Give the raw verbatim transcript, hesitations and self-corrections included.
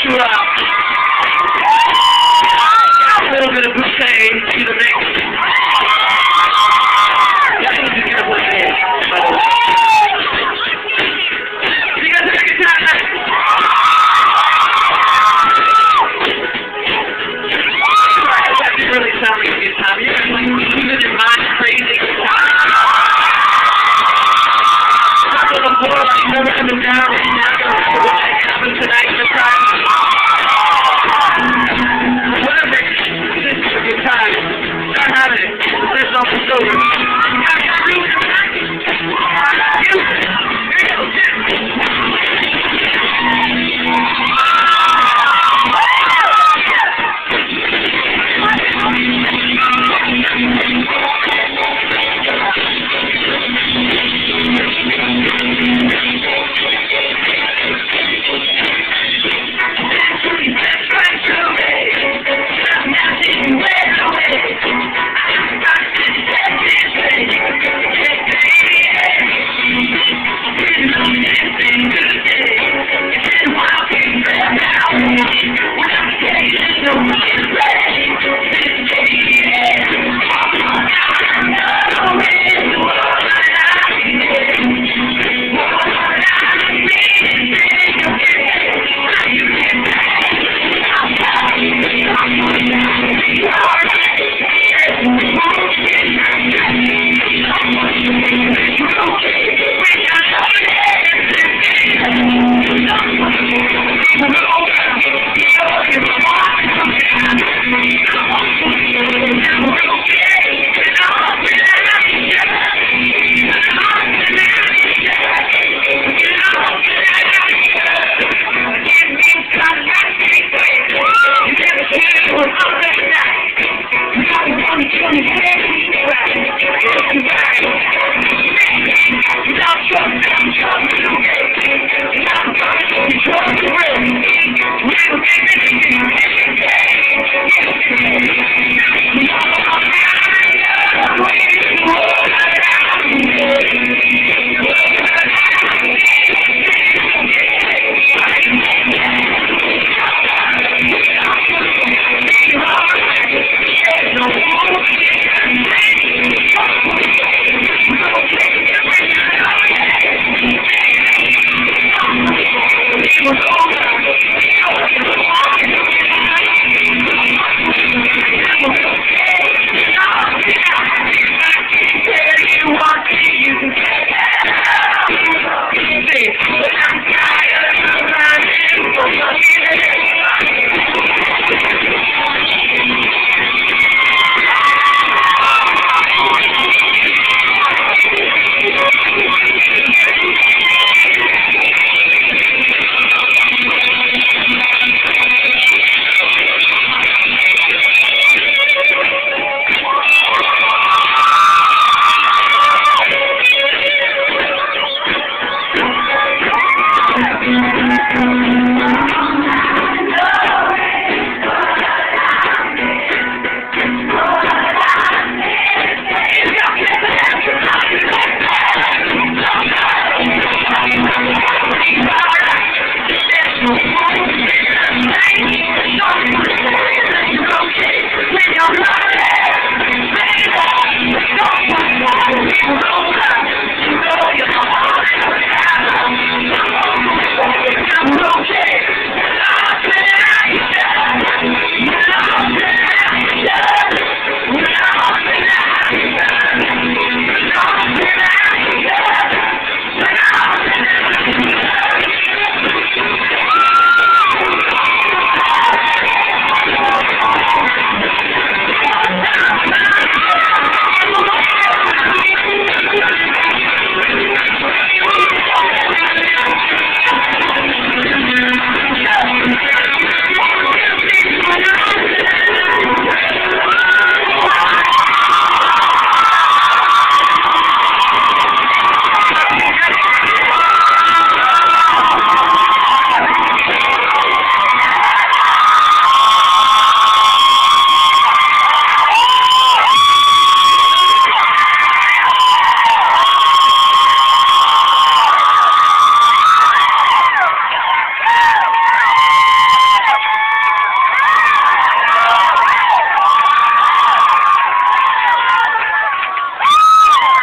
you up. A little bit of buffet to the mix. That's what you're gonna play in, by the way. You guys have a good time? Sorry, that didn't really sound like a good time. You're gonna like even in mind crazy. Top of the floor like you've never been down. You're not gonna remember what happened tonight in the practice. Whatever. This is a good time. Start having it. There's nothing over. You got your room. You. Here you go. Yeah.